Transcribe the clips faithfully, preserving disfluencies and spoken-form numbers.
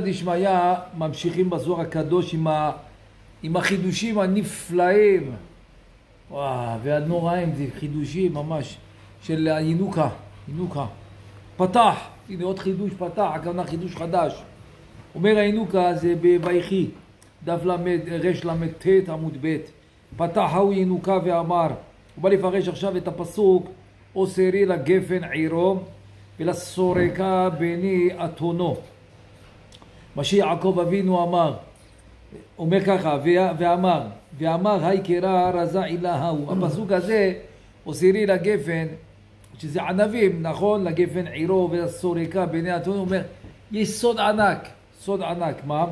דשמיא ממשיכים בזוהר הקדוש עם, ה, עם החידושים הנפלאים. וואו, והנוראים, זה חידושים ממש של הינוקה, ינוקה. פתח, הנה עוד חידוש פתח, הכוונה חידוש חדש. אומר הינוקה זה בויחי, דף למד, רש למד תת עמוד ב'. פתח הוא ינוקה ואמר, הוא בא לפרש עכשיו את הפסוק, אוסרי לגפן עירו ולסורקה בני אתונו. מה שיעקב אבינו אמר, אומר ככה, ואמר, ואמר היי קרא רזה אלוהו. הפסוק הזה, אוסרי לגפן, שזה ענבים, נכון? לגפן עירו ולסורקה בני אתונו, אומר, יש סוד ענק, סוד ענק, מה?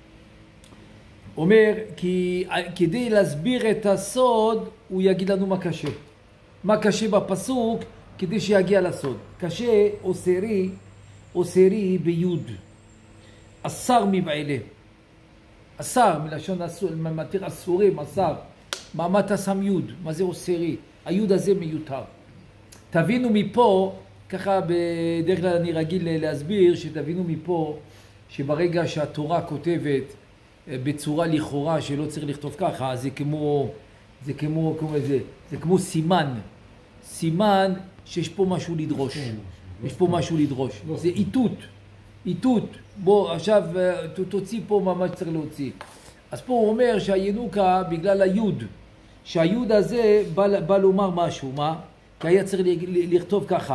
אומר, כי כדי להסביר את הסוד, הוא יגיד לנו מה קשה. מה קשה בפסוק, כדי שיגיע לסוד. קשה, אוסרי, אוסרי ביוד. אסר מבעלה. אסר, מלשון אסור, מתיר אסורים, אסר. מה אתה שם יוד? מה זה אוסרי? היוד הזה מיותר. תבינו מפה, ככה בדרך כלל אני רגיל להסביר, שתבינו מפה, שברגע שהתורה כותבת בצורה לכאורה שלא צריך לכתוב ככה, זה כמו, זה כמו, כמו זה, זה כמו סימן. סימן שיש פה משהו לדרוש. יש פה משהו לדרוש. זה איתות. איתות. בוא, עכשיו תוציא פה מה שצריך להוציא. אז פה הוא אומר שהינוקה בגלל היוד, שהיוד הזה בא, בא לומר משהו, מה? כי היה צריך לכתוב ככה.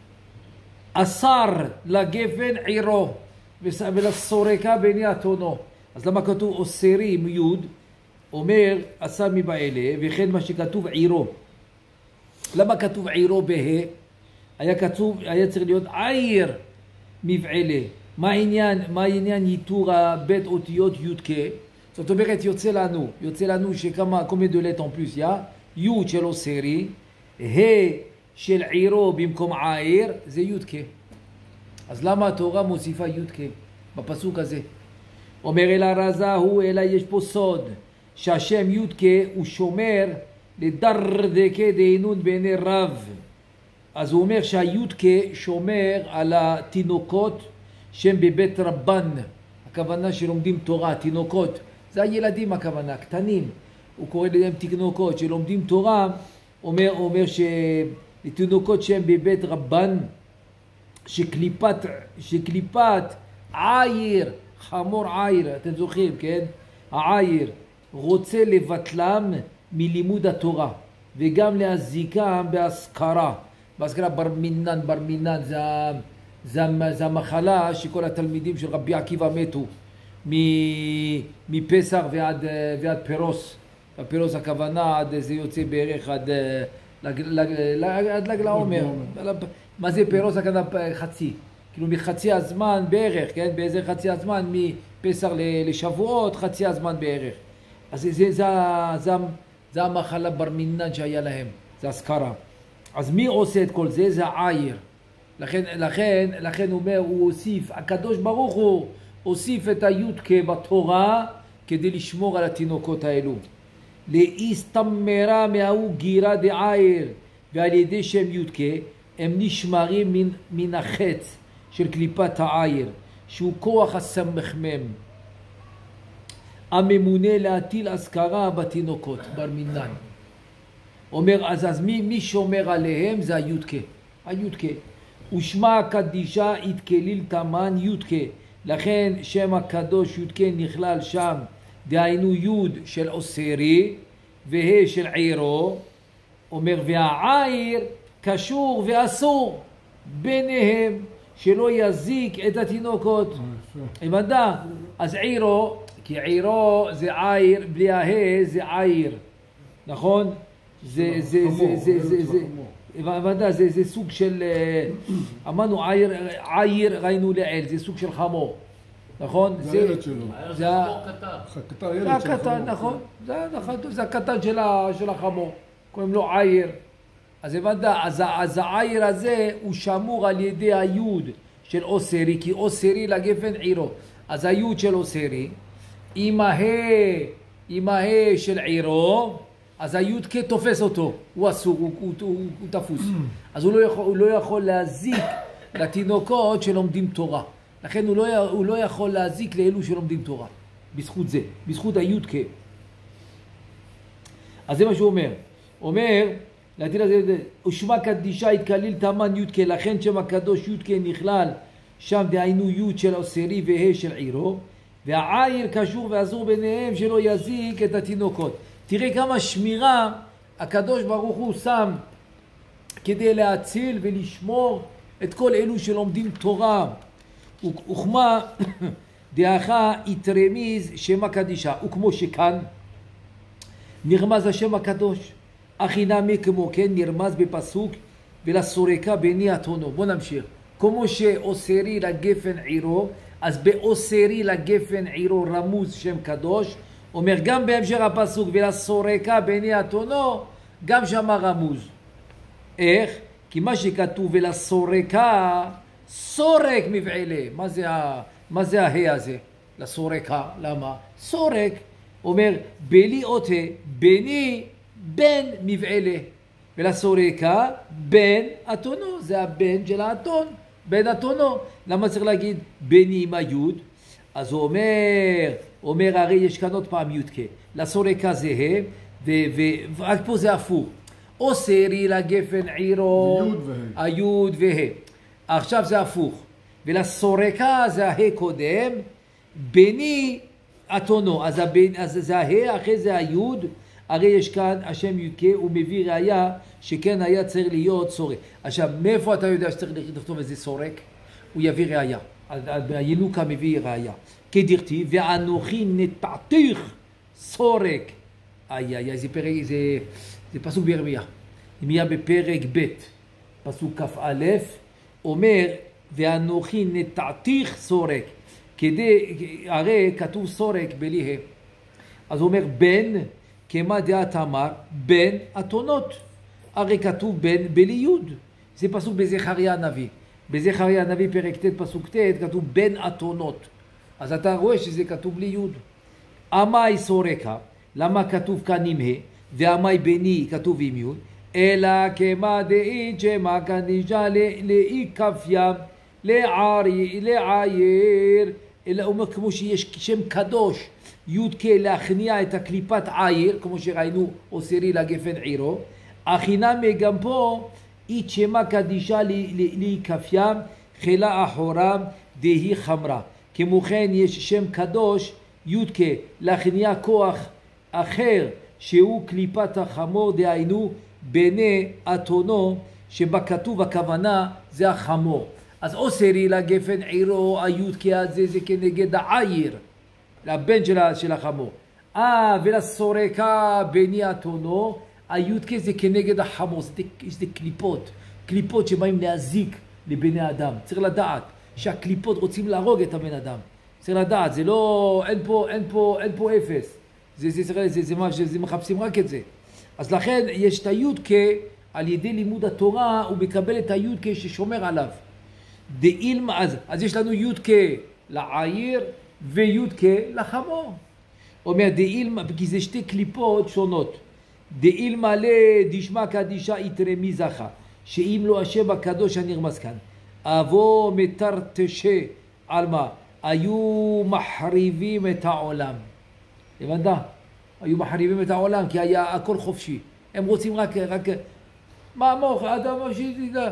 אסר לגפן עירו ולסורקה בני אתונו. אז למה כתוב אוסרי עם יוד? אומר אסר מבעלה, וכן מה שכתוב עירו. למה כתוב עירו בה? היה כתוב, היה צריך להיות עיר מבעלה. מה העניין, מה העניין ייתור הבית אותיות יודקה? זאת אומרת יוצא לנו, יוצא לנו שכמה, כמה דולת en plus, יא? יוד של אוסרי, ה של עירו במקום עיר, זה יודקה. אז למה התורה מוסיפה יודקה בפסוק הזה? אומר אלא רזה הוא, אלא יש פה סוד, שהשם יודקה הוא שומר לדרדקה דהינון בעיני רב. אז הוא אומר שהיודקה שומר על התינוקות שהם בבית רבן. הכוונה שלומדים תורה, תינוקות. זה הילדים הכוונה, קטנים. הוא קורא להם תינוקות שלומדים תורה, אומר, אומר שתינוקות שהם בבית רבן, שקליפת, שקליפת עיר, חמור עיר, אתם זוכרים, כן? העיר רוצה לבטלם מלימוד התורה, וגם להזיקם בהשכרה. בהשכרה בר מינן, בר מינן, זה, זה, זה המחלה שכל התלמידים של רבי עקיבא מתו, מפסח ועד, ועד פירוס. הפירוס הכוונה, עד זה יוצא בערך עד, עד לגל העומר. מה זה פירוס הכוונה? חצי. כאילו מחצי הזמן בערך, כן? באיזה חצי הזמן, מפסח לשבועות, חצי הזמן בערך. אז זה, זה, זה, זה, זה המחלה בר מינן שהיה להם, זה השכרה. אז מי עושה את כל זה? זה העיר. לכן, לכן, לכן הוא אומר, הוא הוסיף, הקדוש ברוך הוא הוסיף את היודקה בתורה כדי לשמור על התינוקות האלו. להסתמרה מההוא גירה דעיר, ועל ידי שם יודקה הם נשמרים מן, מן החץ של קליפת העיר, שהוא כוח הסמכמם. הממונה להטיל אזכרה בתינוקות, בר מינן. אומר, אז, אז מי, מי שומר עליהם? זה היודקה. היודקה. ושמה הקדישה התקליל תמן יודקה. לכן שם הקדוש יודקה נכלל שם, דהיינו יוד של אוסרי, והה של עירו. אומר, והעיר קשור ואסור ביניהם, שלא יזיק את התינוקות. הבנת? אז עירו, כי עירו זה עיר, בלי הה זה עיר, נכון? זה זה זה זה זה זה הבנת? זה זה סוג של, אמרנו עיר, עיר ראינו לעיל, זה סוג של חמור, נכון? זה הילד שלו. זה הקטן, נכון? זה הקטן של החמור, קוראים לו עיר. אז הבנת? אז העיר הזה הוא שמור על ידי היוד של אוסרי, כי אוסרי לגפן עירו. אז היוד של אוסרי עם ההא, עם ההא של עירו, אז היודקה תופס אותו, הוא אסור, הוא, הוא, הוא, הוא תפוס. אז הוא לא יכול, הוא לא יכול להזיק לתינוקות שלומדים תורה. לכן הוא לא, הוא לא יכול להזיק לאלו שלומדים תורה. בזכות זה, בזכות היוד כה. אז זה מה שהוא אומר. אומר, להטיל הזה, ושמה קדישה התקליל תמן יוד כה, לכן שם הקדוש יוד כה נכלל, שם דהיינו יוד של עושרי וה' של עירו, והעיר קשור ואסור ביניהם שלא יזיק את התינוקות. תראה כמה שמירה הקדוש ברוך הוא שם כדי להציל ולשמור את כל אלו שלומדים תורה. וכמה דאחה יתרמיז שם הקדישה, וכמו שכאן נרמז השם הקדוש, אחי נמי כמו כן נרמז בפסוק ולסורקה בני אתונו. בוא נמשיך. כמו שאוסרי לגפן עירו, אז באוסרי לגפן עירו רמוז שם קדוש, אומר גם בהמשך הפסוק ולסורקה בני אתונו, גם שם רמוז. איך? כי מה שכתוב ולסורקה, סורק מבעלה. מה זה, ה... מה זה ההא הזה? לסורקה. למה? סורק. אומר בלי אותה, בני בן מבעלה. ולסורקה בן אתונו. זה הבן של האתון. בן אתונו. למה צריך להגיד בני עם היוד? אז הוא אומר, אומר הרי יש כאן עוד פעם יוד כה. לסורקה זה ה' ורק פה זה הפוך. אוסרי לגפן עירו, היוד וה'. עכשיו זה הפוך. ולסורקה זה הה' קודם, בני אתונו. אז, הבן, אז זה הה' אחרי זה היוד. הרי יש כאן השם יוד כה, הוא מביא ראיה שכן היה צריך להיות סורק. עכשיו, מאיפה אתה יודע שצריך לכתוב איזה סורק? הוא יביא ראיה. הינוקה מביא ראיה. כדרתי, ואנוכי נטעתיך סורק. איי איי, זה פרק, זה, זה פסוק בירמיה. ירמיה בפרק ב', פסוק כ"א, אומר, ואנוכי נטעתיך סורק. כדי, הרי כתוב סורק בלי ה'. אז הוא אומר, בן, כמה דעת אמר, בן אתונות. הרי כתוב בן בלי יוד. זה פסוק בזכריה הנביא. בזכריה הנביא פרק ט' פסוק ט' כתוב בן אתונות. אז אתה רואה שזה כתוב בלי יוד. אמי סורקה, למה כתוב כאן עם ה' ואמי בני כתוב עם יוד? אלא כמה דאית שמה קדישה לאי כפיה לעיר, אלא אומר כמו שיש שם קדוש יוד כה להכניע את הקליפת עיר, כמו שראינו אוסרי לגפן עירו. אחינמי גם פה אית שמה קדישה לאי כפיה חילה אחורה דהי חמרה. כמו כן יש שם קדוש יוד כה להכניע כוח אחר שהוא קליפת החמור, דהיינו בני אתונו, שבכתוב הכוונה זה החמור. אז אוסרי לגפן עירו, היוד כה הזה זה כנגד העיר, לבן של החמור. אה, ולסורקה בני אתונו, היוד כה זה כנגד החמור. זה, זה קליפות, קליפות שבאים להזיק לבני אדם. צריך לדעת שהקליפות רוצים להרוג את הבן אדם. צריך לדעת, זה לא, אין פה, אין פה, אין פה אפס. זה, זה, זה, זה, זה, זה, זה מחפשים רק את זה. אז לכן יש את היוד כה, על ידי לימוד התורה הוא מקבל את היוד כה ששומר עליו. דאילמה, אז, אז יש לנו יוד כה לעיר ויוד כה לחמור. אומר דאילמה, כי זה שתי קליפות שונות. דאילמה לדשמה קדישה יתרמי זכה, שאם לא השם הקדוש הנרמז כאן, אבו מתרתשה על מה? היו מחריבים את העולם. הבנת? היו מחריבים את העולם כי היה הכל חופשי. הם רוצים רק, רק, מה מוך, אדם שידע,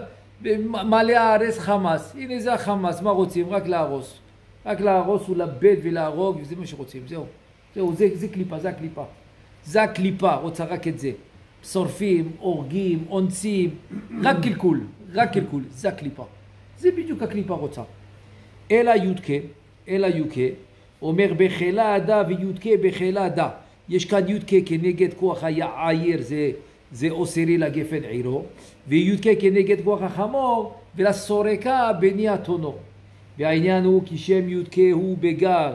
מלא הארץ חמאס. הנה זה החמאס, מה רוצים? רק להרוס. רק להרוס ולאבד ולהרוג, וזה מה שרוצים, זהו. זהו, זה, זה קליפה, זה הקליפה. זה הקליפה, רוצה רק את זה. שורפים, הורגים, אונסים, רק קלקול, רק קלקול, זה הקליפה. זה בדיוק הקליפה רוצה. אלא יוד כה, אלא יוד כה, אומר בחילה דה ויוד כה בחילה דה. יש כאן יוד כה כנגד כוח העיר, זה, זה אוסרי לגפן עירו, ויוד כה כנגד כוח החמור, ולסורקה בני אתונו. והעניין הוא כי שם יוד כה הוא בגר,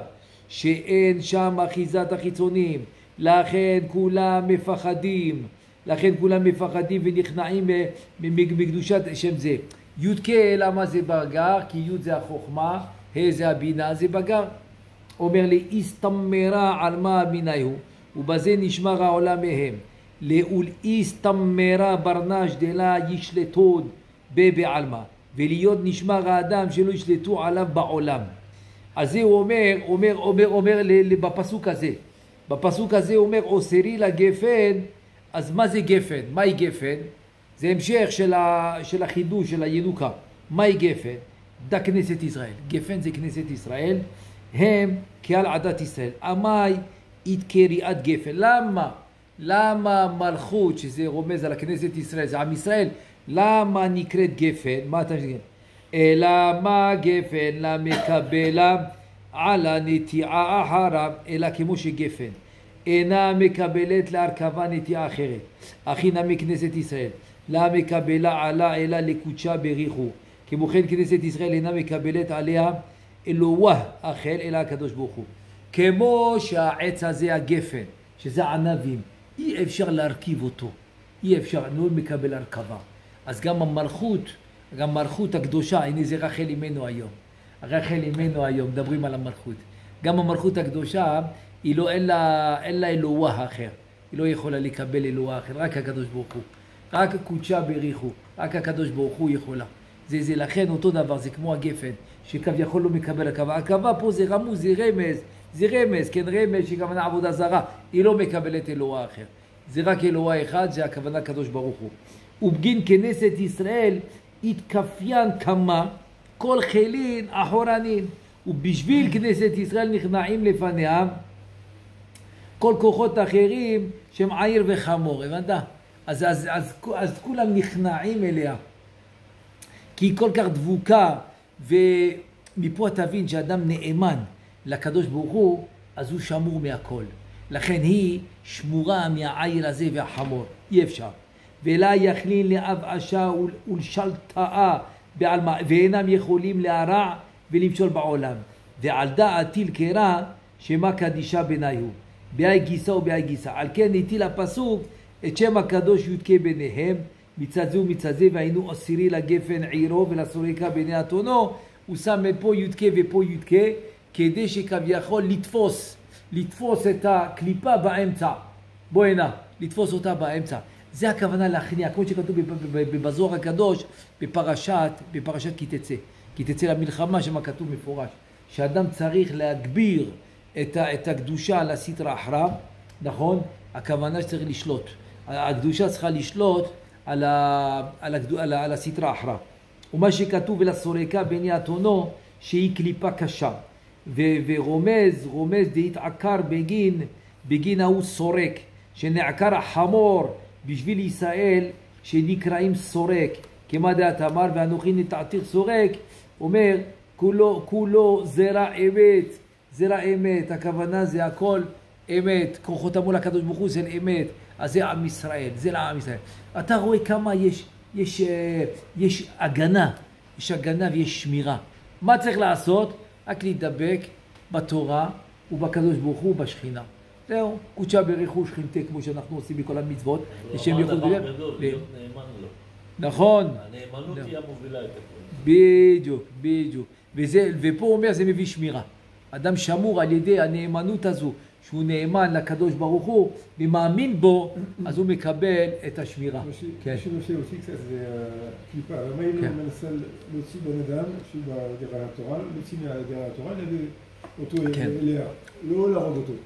שאין שם אחיזת החיצונים, לכן כולם מפחדים, לכן כולם מפחדים ונכנעים בקדושת שם זה. יוד כה, למה זה בגר? כי יוד זה החוכמה, ה' זה הבינה, זה בגר. אומר לי, הסתמרה על מה הבינה הוא, ובזה נשמר העולם מהם. לאול הסתמרה ברנש דלה ישלטון בבעלמה, ולהיות נשמר האדם שלא ישלטו עליו בעולם. אז זה הוא אומר, אומר, אומר, אומר בפסוק הזה. בפסוק הזה הוא אומר, אוסרי לגפן, אז מה זה גפן? מהי גפן? זה המשך של, ה, של החידוש, של הינוקה. מהי גפן? דה כנסת ישראל. גפן זה כנסת ישראל, הם כעל עדת ישראל. אמי יתקריאת גפן. למה? למה מלכות, שזה רומז על הכנסת ישראל, זה עם ישראל, למה נקראת גפן? מה אתה מבין? אלא מה גפן למקבלה על הנטיעה אחריו, אלא כמו שגפן אינה מקבלת להרכבה נטיעה אחרת, אך הנה מכנסת ישראל לה מקבלה עלה אלא לקודשה בריחו, כמו כן כנסת ישראל אינה מקבלת עליה אלוה אחר אלא הקדוש ברוך הוא. כמו שהעץ הזה הגפן, שזה ענבים, אי אפשר להרכיב אותו, אי אפשר, לא מקבל הרכבה. אז גם המלכות, גם מלכות הקדושה, הנה זה רחל אימנו היום. רחל אימנו היום, מדברים על המלכות. גם המלכות הקדושה, היא לא, אין לה, אין לה אלוה אחר. היא לא יכולה לקבל אלוה אחר, רק הקדוש ברוך הוא. רק קודשה בריחו, רק הקדוש ברוך הוא יכולה. זה, זה לכן אותו דבר, זה כמו הגפן, שכביכול לא מקבל הרכבה. הרכבה פה זה רמוז, זה רמז, זה רמז, כן רמז שכוונה עבודה זרה. היא לא מקבלת אלוה אחר. זה רק אלוה אחד, זה הכוונה הקדוש ברוך הוא. ובגין כנסת ישראל התכפיין כמה כל חילין אחורנין, ובשביל כנסת ישראל נכנעים לפניה כל כוחות אחרים שהם עיר וחמור. הבנת? אז, אז, אז, אז כולם נכנעים אליה כי היא כל כך דבוקה, ומפה תבין שאדם נאמן לקדוש ברוך הוא, אז הוא שמור מהכל. לכן היא שמורה מהעיר הזה והחמור, אי אפשר. ולה יכלין לאב אשה ולשלטאה בעלמה, ואינם יכולים להרע ולמשול בעולם. ועל דעת תלכרה שמה קדישה ביניהו, בהי גיסה ובהי גיסה. על כן הטיל הפסוק את שם הקדוש יודקה ביניהם, מצד זה ומצד זה, והיינו עשירי לגפן עירו ולסורקה בני אתונו, הוא שם פה יודקה ופה יודקה, כדי שכביכול לתפוס, לתפוס את הקליפה באמצע. בוא הנה, לתפוס אותה באמצע. זה הכוונה להכניע, כמו שכתוב בזוהר הקדוש, בפרשת, בפרשת כי תצא. כי תצא למלחמה, שמה כתוב מפורש. שאדם צריך להגביר את, ה, את הקדושה על הסטרא אחרא, נכון? הכוונה שצריך לשלוט. הקדושה צריכה לשלוט על, ה, על, הקדו, על, על הסטרא אחרא. ומה שכתוב ולסורקה בני אתונו, שהיא קליפה קשה. ו, ורומז, רומז דהתעקר בגין, בגין ההוא סורק, שנעקר החמור, בשביל ישראל שנקראים סורק, כמה דעת אמר ואנוכי נטעתיך סורק, אומר כולו, כולו זרע אמת, זרע אמת, הכוונה זה הכל אמת, כוחות מול הקדוש ברוך הוא זה אמת, אז זה עם ישראל, זה לעם ישראל. אתה רואה כמה יש, יש, יש הגנה, יש הגנה ויש שמירה. מה צריך לעשות? רק להידבק בתורה ובקדוש ברוך הוא ובשכינה. זהו, קודשה בריחו שכינתה, כמו שאנחנו עושים בכל המצוות. הוא אמר דבר גדול, להיות נאמן לו. נכון. הנאמנות היא המובילה את הכל. בדיוק, בדיוק. ופה הוא אומר, זה מביא שמירה. אדם שמור על ידי הנאמנות הזו, שהוא נאמן לקדוש ברוך הוא, ומאמין בו, אז הוא מקבל את השמירה. מה שנושא אותי קצת זה הקליפה. למה היא לא מנסה להוציא בן אדם, שהוא בדרך התורה, להוציא מהדרך התורה, להביא אותו אליה, לא להרוג אותו.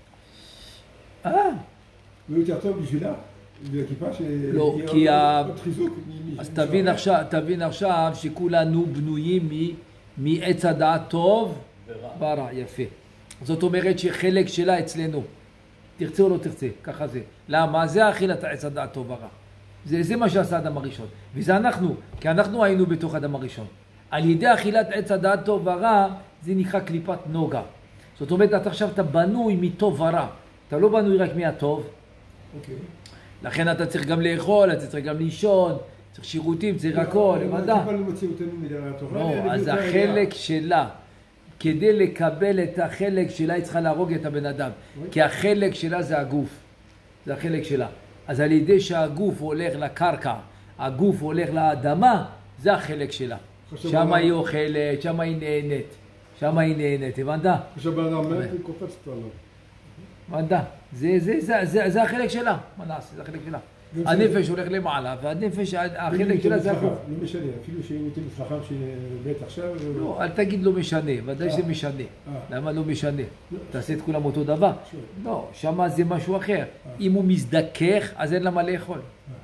אה. לא יותר טוב בשבילה, והכיפה לא, כי ה... אז תבין עכשיו, תבין עכשיו שכולנו בנויים מעץ הדעת טוב ורע, יפה. זאת אומרת שחלק שלה אצלנו, תרצה או לא תרצה, ככה זה. למה? זה אכילת עץ הדעת טוב ורע. זה, זה מה שעשה אדם הראשון. וזה אנחנו, כי אנחנו היינו בתוך אדם הראשון. על ידי אכילת עץ הדעת טוב ורע, זה נקרא קליפת נוגה. זאת אומרת, אתה עכשיו אתה בנוי מטוב ורע. אתה לא בנוי רק מהטוב. אוקיי. לכן אתה צריך גם לאכול, אתה צריך גם לישון, צריך שירותים, צריך הכל, למדע. לא, אז החלק שלה, כדי לקבל את החלק שלה, היא צריכה להרוג את הבן אדם. כי החלק שלה זה הגוף. זה החלק שלה. אז על ידי שהגוף הולך לקרקע, הגוף הולך לאדמה, זה החלק שלה. שם היא אוכלת, שם היא נהנית. שם היא נהנית, הבנת? עכשיו בן אדם מת וקופצת עליו. הבנת? זה, זה, זה, זה, זה החלק שלה. מה נעשה? זה החלק שלה. הנפש הולך למעלה, והנפש, החלק שלה זה הפוך. לא משנה, אפילו שהוא תלמיד חכם שבית עכשיו... לא, אל תגיד לא משנה, ודאי שזה משנה. למה לא משנה? תעשה את כולם אותו דבר. לא, שמה זה משהו אחר. אם הוא מזדכך, אז אין לה מה לאכול.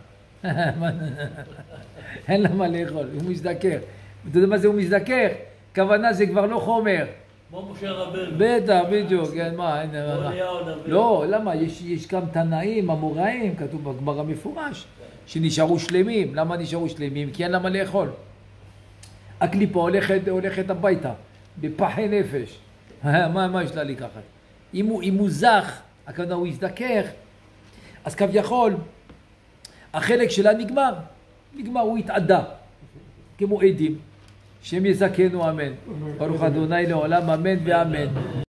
אין לה מה לאכול, הוא מזדכך. אתה יודע מה זה הוא מזדכך? כוונה זה כבר לא חומר. כמו משה רבנו. בטח, בדיוק, כן, מה, אין, מה. לא, למה? יש, יש גם תנאים, אמוראים, כתוב בגמרא מפורש, שנשארו שלמים. למה נשארו שלמים? כי אין למה לאכול. הקליפה הולכת, הולכת הביתה, בפחי נפש. מה, מה יש לה לקחת? אם הוא, אם הוא זך, הכוונה הוא יזדכך, אז כביכול, החלק שלה נגמר. נגמר, הוא התעדה. כמו עדים. שם יזכנו אמן. ברוך אדוני לעולם אמן ואמן.